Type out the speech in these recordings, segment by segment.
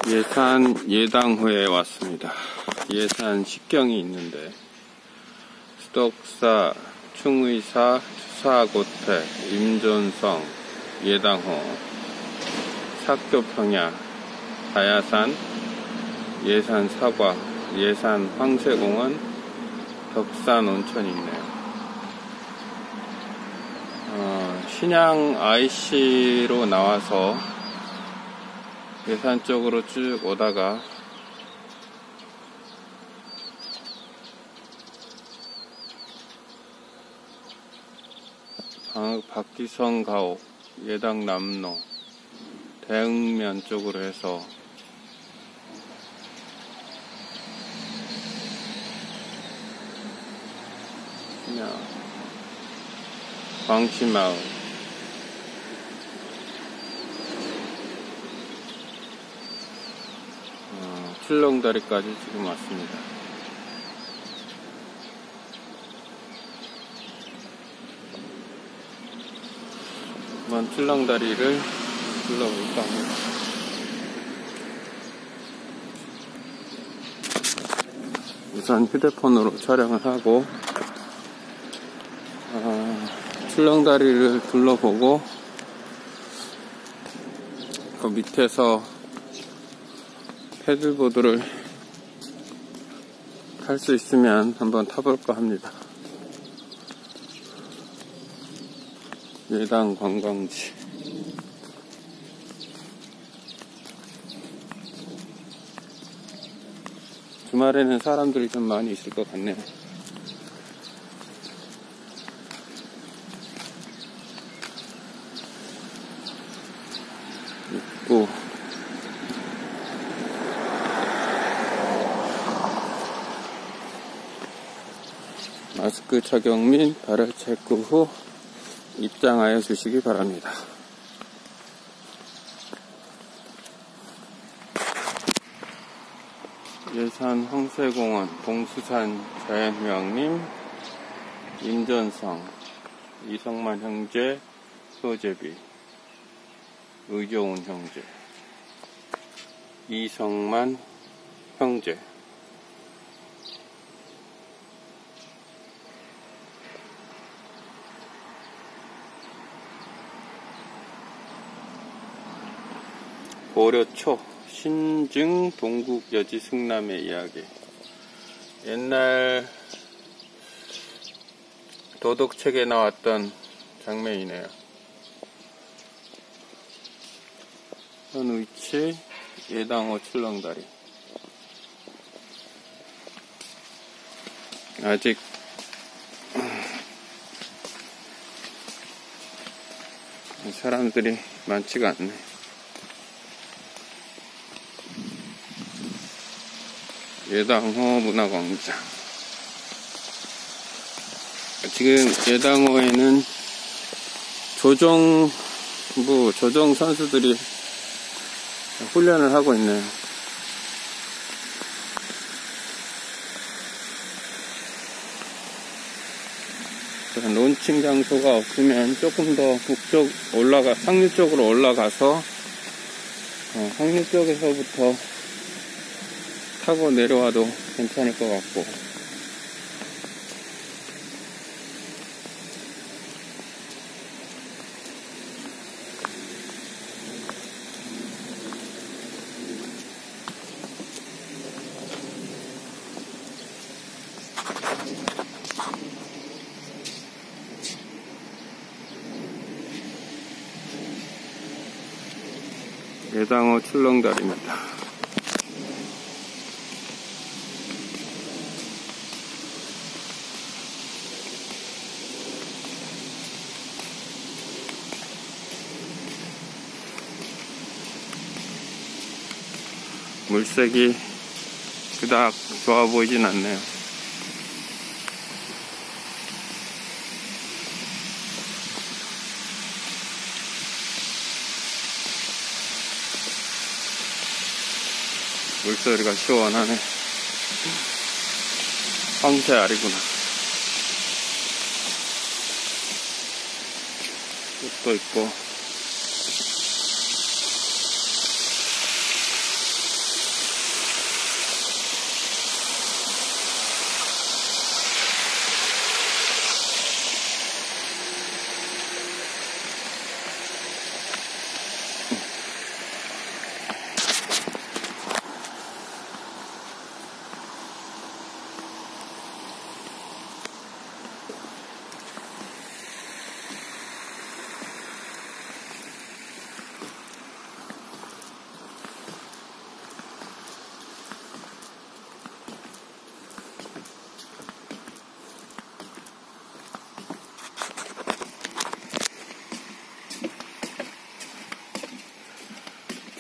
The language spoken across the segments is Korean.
예산 예당호에 왔습니다. 예산 식경이 있는데 수덕사, 충의사, 추사고택, 임전성, 예당호, 삭교평야, 다야산, 예산 사과, 예산 황새공원, 덕산 온천이 있네요. 신양 IC로 나와서 예산 쪽으로 쭉 오다가 박기성 가옥, 예당 남로, 대흥면 쪽으로 해서 그냥 광치마을, 출렁다리까지 지금 왔습니다. 한번 출렁다리를 둘러볼까 합니다. 우선 휴대폰으로 촬영을 하고 출렁다리를 둘러보고 그 밑에서 패들보드를 탈 수 있으면 한번 타볼까 합니다. 예당 관광지. 주말에는 사람들이 좀 많이 있을 것 같네요. 있고 마스크 착용 및 발열 체크 후 입장하여 주시기 바랍니다. 예산 황새공원, 봉수산 자연휴양림, 임전성, 이성만 형제, 효제비, 의교훈 형제, 이성만 형제, 고려초, 신증 동국여지 승남의 이야기. 옛날 도덕책에 나왔던 장면이네요. 현 위치 예당호 출렁다리. 아직 사람들이 많지가 않네. 예당호 문화광장. 지금 예당호에는 조정 선수들이 훈련을 하고 있네요. 론칭 장소가 없으면 조금 더 북쪽 상류 쪽으로 올라가서 상류 쪽에서부터 타고 내려와도 괜찮을 것 같고, 예당호 출렁다리입니다. 물색이 그닥 좋아 보이진 않네요. 물소리가 시원하네. 황새알이구나. 꽃도 있고.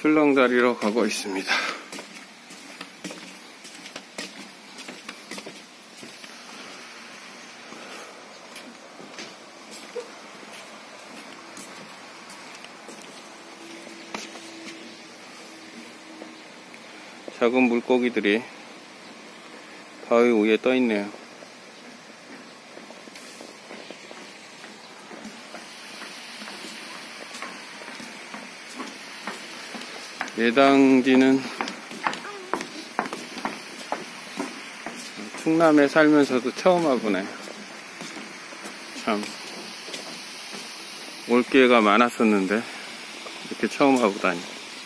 출렁다리로 가고 있습니다. 작은 물고기들이 바위 위에 떠 있네요. 예당지는 충남에 살면서도 처음 와보네. 참 올 기회가 많았었는데 이렇게 처음 와보다니.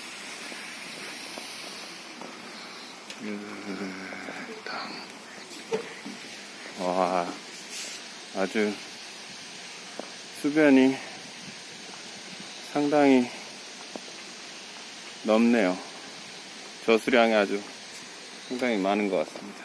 와, 아주 수변이 상당히 넓네요. 저수량이 아주 상당히 많은 것 같습니다.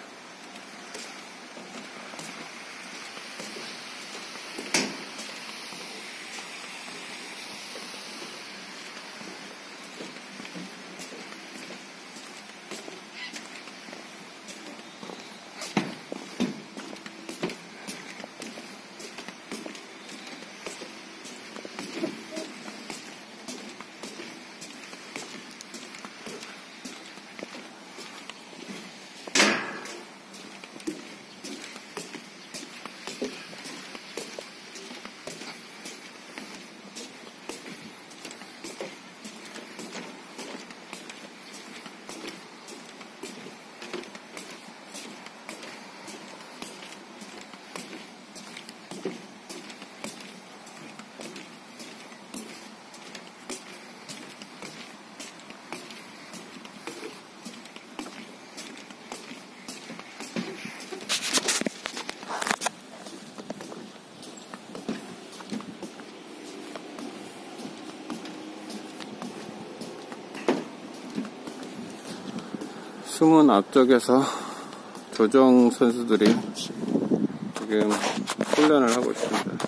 숨은 앞쪽에서 조정 선수들이 지금 훈련을 하고 있습니다.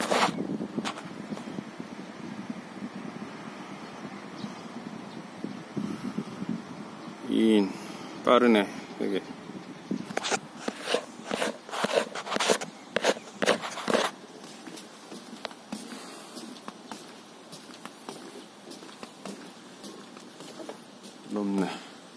이인 빠르네 여기. 높네.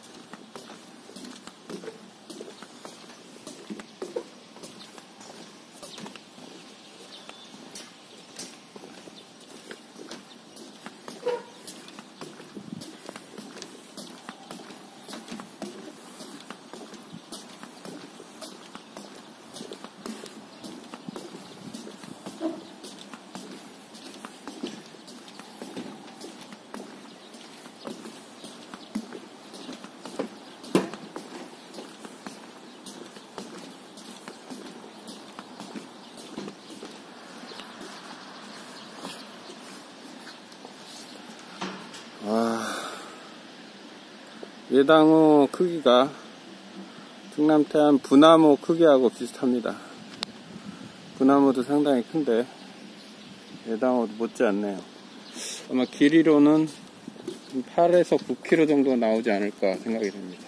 예당호 크기가 충남 태안 부나무 크기하고 비슷합니다. 부나무도 상당히 큰데 예당호도 못지않네요. 아마 길이로는 8에서 9km 정도 나오지 않을까 생각이 됩니다.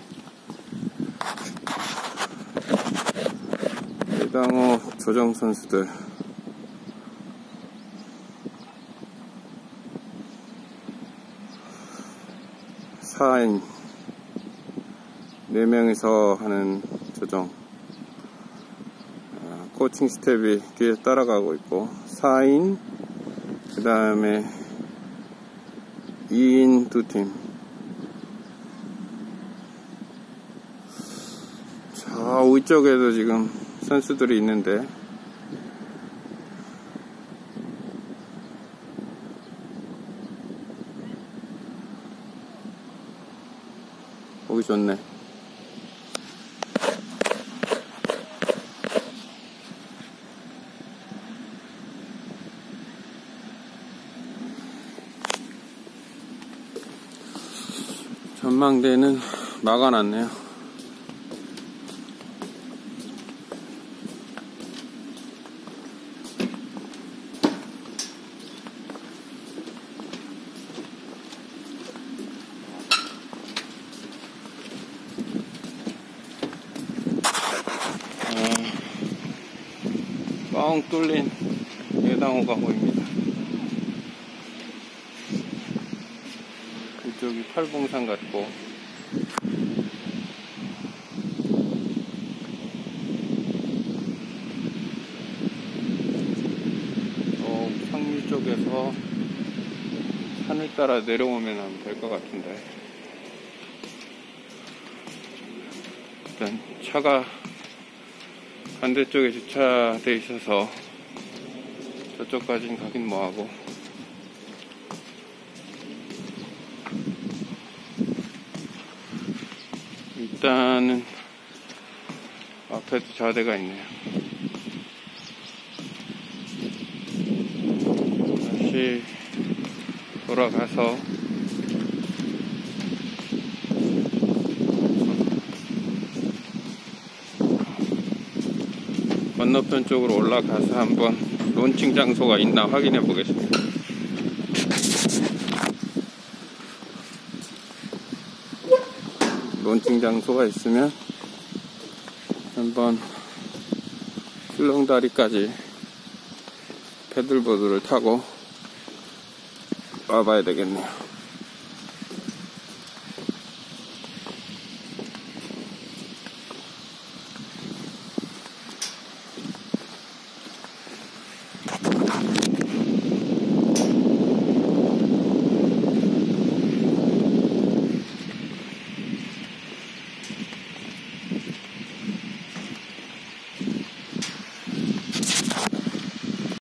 예당호 조정 선수들 사인 4명이서 하는 조정, 코칭 스텝이 뒤에 따라가고 있고 4인 그 다음에 2인 2팀. 저 위쪽에도 지금 선수들이 있는데 보기 좋네. 전망대는 막아놨네요. 뻥 뚫린 예당호가 보입니다. 이쪽이 팔봉산 같고, 상류 쪽에서 산을 따라 내려오면 될 것 같은데, 일단 차가 반대쪽에 주차되어 있어서 저쪽까지는 가긴 뭐하고, 일단은 앞에도 자대가 있네요. 다시 돌아가서 건너편 쪽으로 올라가서 한번 론칭 장소가 있나 확인해 보겠습니다. 론칭 장소가 있으면 한번 출렁다리까지 패들보드를 타고 와봐야 되겠네요.